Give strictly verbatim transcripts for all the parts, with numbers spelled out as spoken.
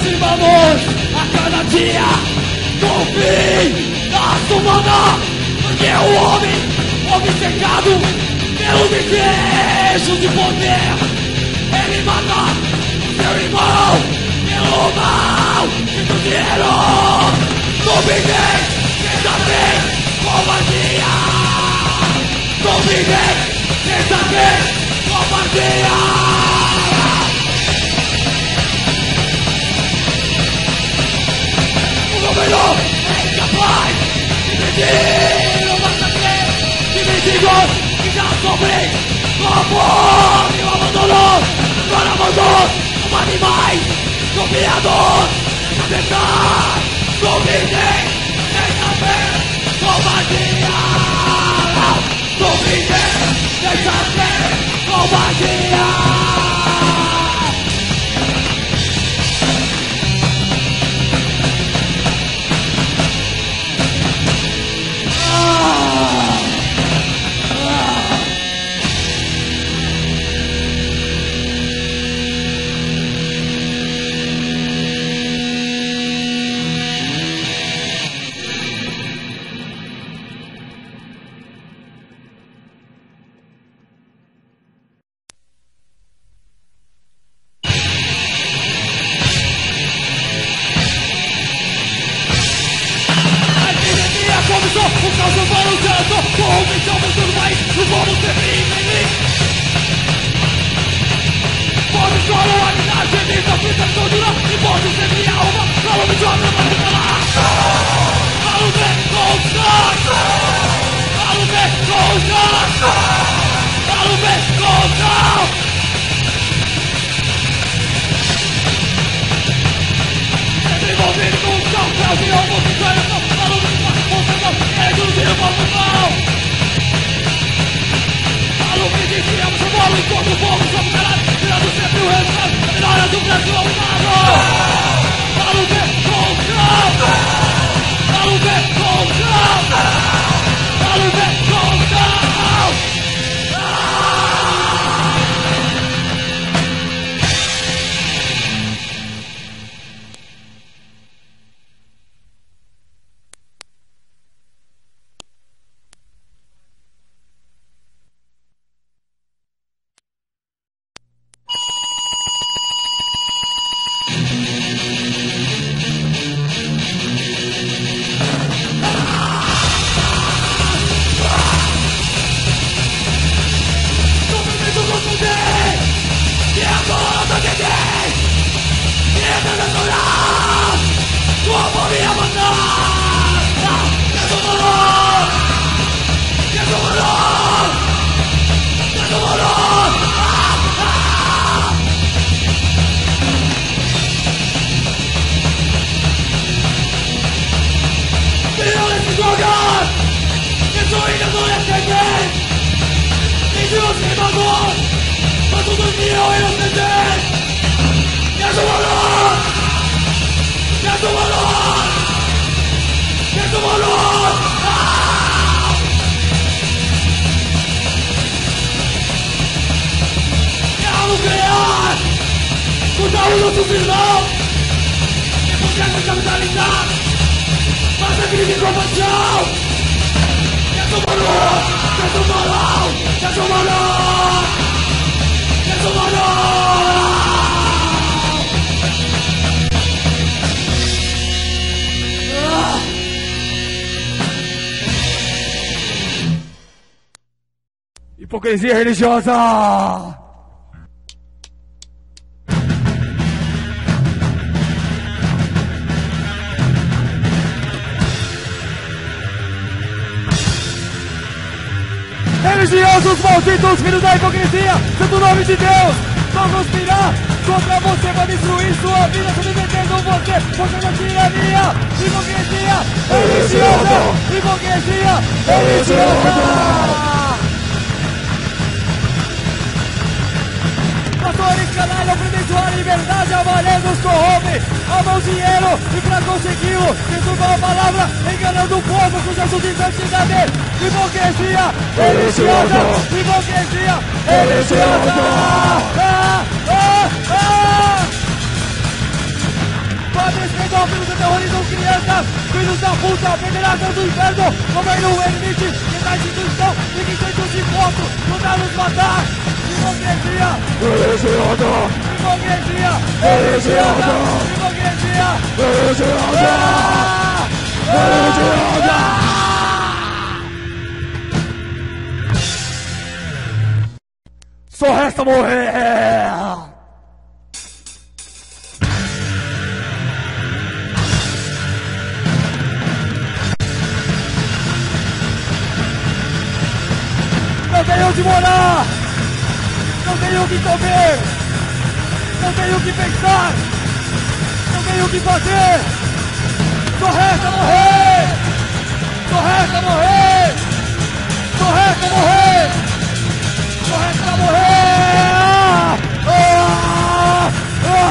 aproximamos a cada dia do fim da semana, porque o homem, obcecado pelo desejo de poder, ele mata o seu irmão pelo mal e do dinheiro. Dominguei, tenta bem, covardia. Dominguei, tenta bem, covardia. O melhor é incapaz de medir o massacre de mendigos que já sofrem com a fome e o abandono. Agora mandou como animais copiados de tentar. Dominguei, tenta ver, covardia. Dominguei, tenta ver, covardia. Hipocrisia religiosa! Religiosos malditos, filhos da hipocrisia, santo nome de Deus, vão conspirar contra você para destruir sua vida, submetendo você, você na tirania, hipocrisia religiosa, hipocrisia religiosa! Pastores canalha ofendem a liberdade, avalendo os corrompem, amam dinheiro e pra consegui-lo, perturbam a palavra, enganando o povo com gestos de santidade. Hipocrisia religiosa, hipocrisia religiosa. Ah, ah, ah. filhos da puta, federação do inferno, governo elite, que da instituição, e que tentam de voto, mandar nos matar. Hipocrisia! Heresiada! Hipocrisia! Heresiada! Hipocrisia! Heresiada! Heresiada! Só resta morrer! Não tenho onde morar! Não tenho o que comer! Não tenho o que pensar! Não tenho o que fazer! Só resta morrer! Só resta morrer! Só resta morrer! Só resta morrer! Ah! Ah!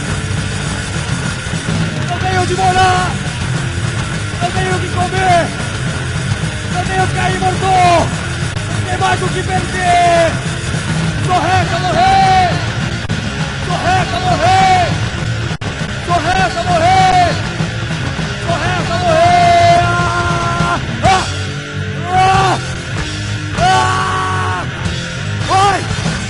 Não tenho onde morar! Não tenho o que comer! Não tenho o que cair morto! Não tem mais o que perder! Só resta morrer! Só resta morrer! Só resta morrer! Só resta morrer! Ah! Ah! Ah! Ah! Vai!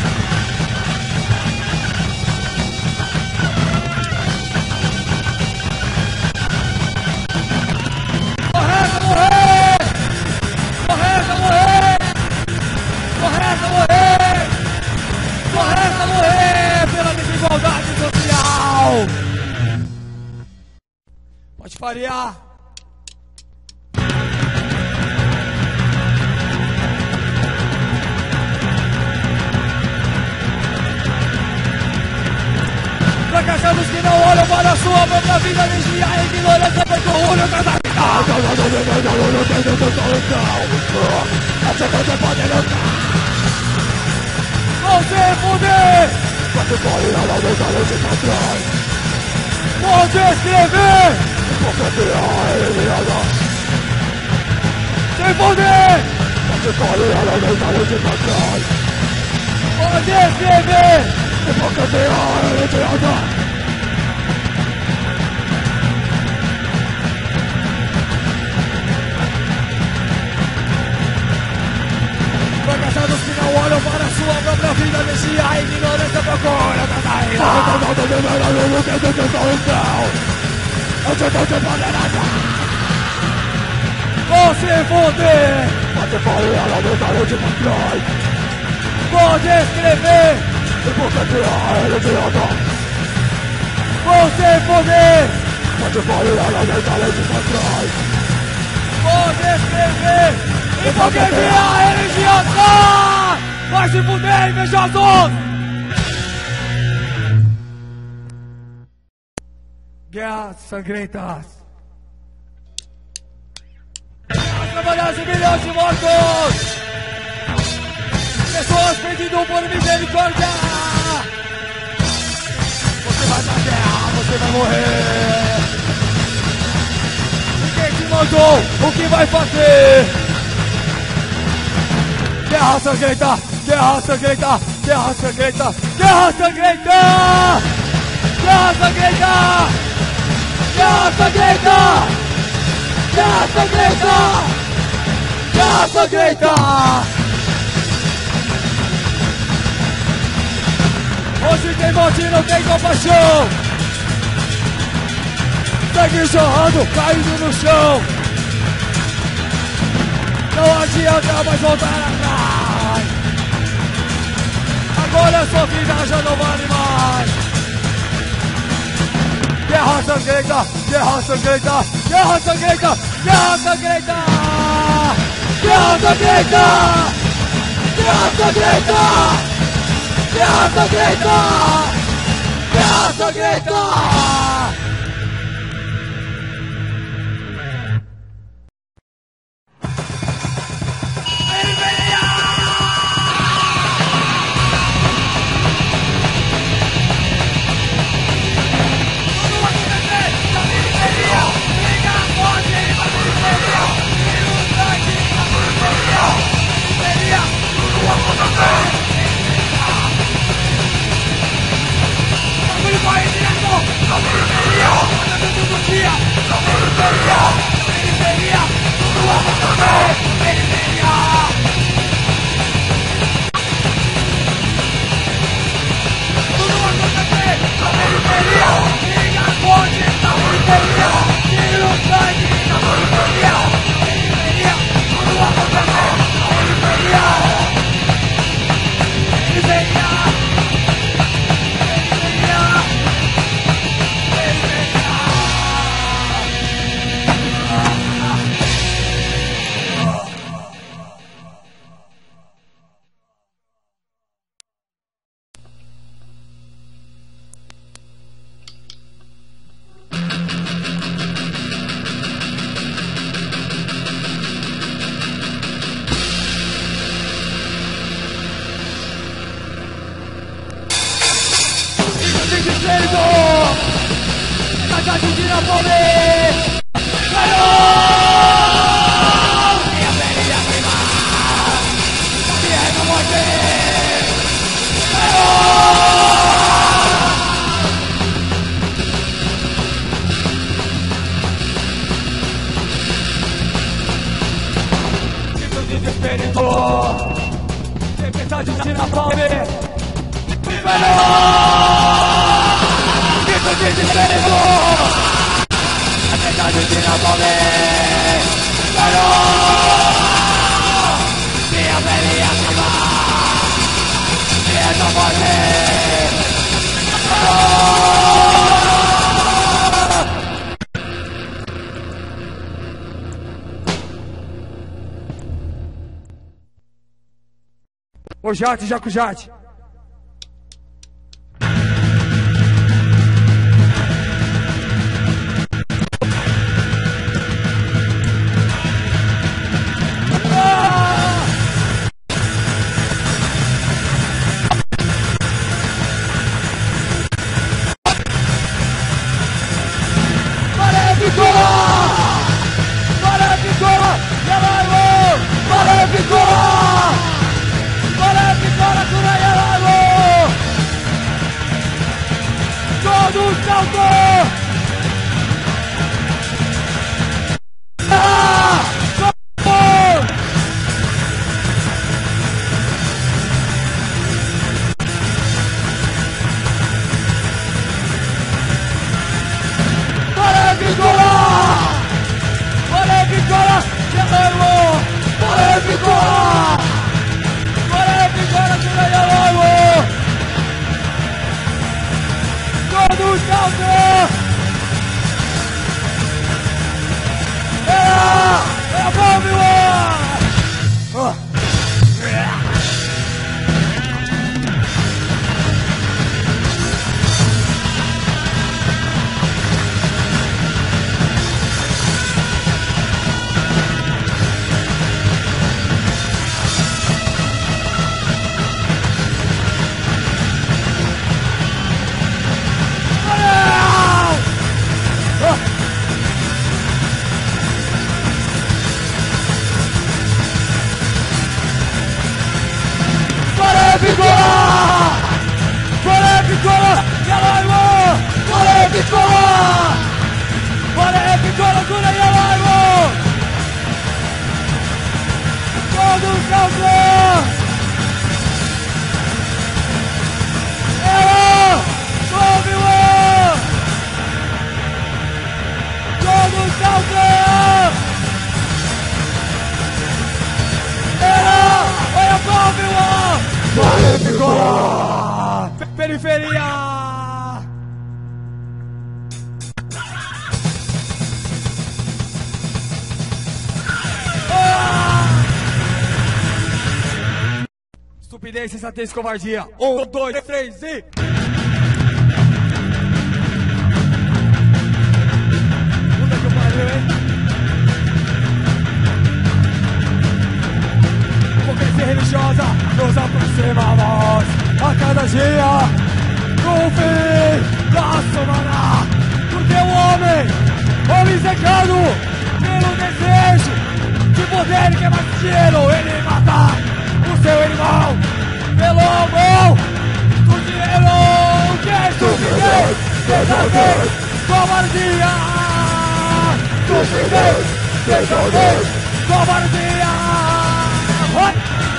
Só resta morrer! Só resta morrer! Só resta morrer! Só resta morrer pela desigualdade social! Pode variar! Fracassados que não olham para a sua própria vida, energia, a ignorância, feito orgulho, cada vida! Você poder! Você pode ir lá na mentalidade pra trás. Pode escrever! Hipocrisia heresiada. Sem poder! Você pode ir lá na mentalidade pra trás. Pode escrever! Hipocrisia heresiada. Fracassados que não olham para a sua própria vida, energia, a ignorância, procura da saída! Você poder! Você pode ir lá na mentalidade pra trás. Pode escrever! Hipocrisia heresiada. Você poder! Você pode ir lá na mentalidade pra trás. Pode escrever! Hipocrisia religiosa! Vai se fuder, invejosos! Guerras sangrentas! As trabalhadas de milhões de mortos! Pessoas pedindo por misericórdia! Você vai pra guerra, você vai morrer! Ninguém te mandou o que vai fazer! Guerra sangrenta! Guerra sangrenta! Guerra sangrenta! Guerra sangrenta! Guerra sangrenta! Guerra sangrenta! Guerra sangrenta! Guerra sangrenta! Hoje tem morte, não tem compaixão! Sangue jorrando, caindo no chão! Não adianta mais voltar atrás. Agora sua vida já não vale mais. Guerra sangrenta, guerra sangrenta, guerra sangrenta, guerra sangrenta, guerra sangrenta, guerra sangrenta, guerra sangrenta, guerra sangrenta. Vai direto! desespero. Essa gente na fome. Ganhou! Minha pele ia queimar. Minha reta morte. Ganhou! Grito de desespero. Tempestade na fome. Grito de desespero. Tempestade na fome. Minha pele ia queimar. Minha reta morte. Ô Jate, Jaco Jate. Periferia! Ah! Estupidez, sensatez, covardia. Um, dois, três e... Puta que pariu, hein? Hipocrisia religiosa, nos aproximamos a cada dia no fim da semana. Porque o homem, obcecado pelo desejo de poder e quer mais dinheiro, ele mata o seu irmão pelo amor do dinheiro. Que é estupidez, sensatez, covardia. Estupidez, sensatez, covardia. Vai!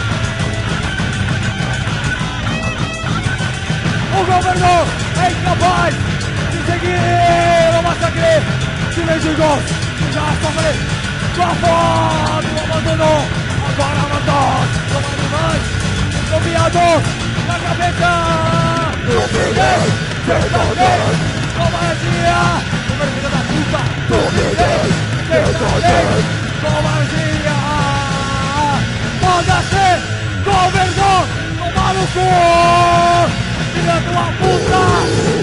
O governador é incapaz de seguir o massacre de mendigos que já sofrem com a fome, o abandono. Agora matou como animais engomiados na cabeça. Estupidez, sensatez, covardia. Número filho da puta. Estupidez, sensatez, covardia. Foda-se, governador, toma no cu. Filha de uma puta!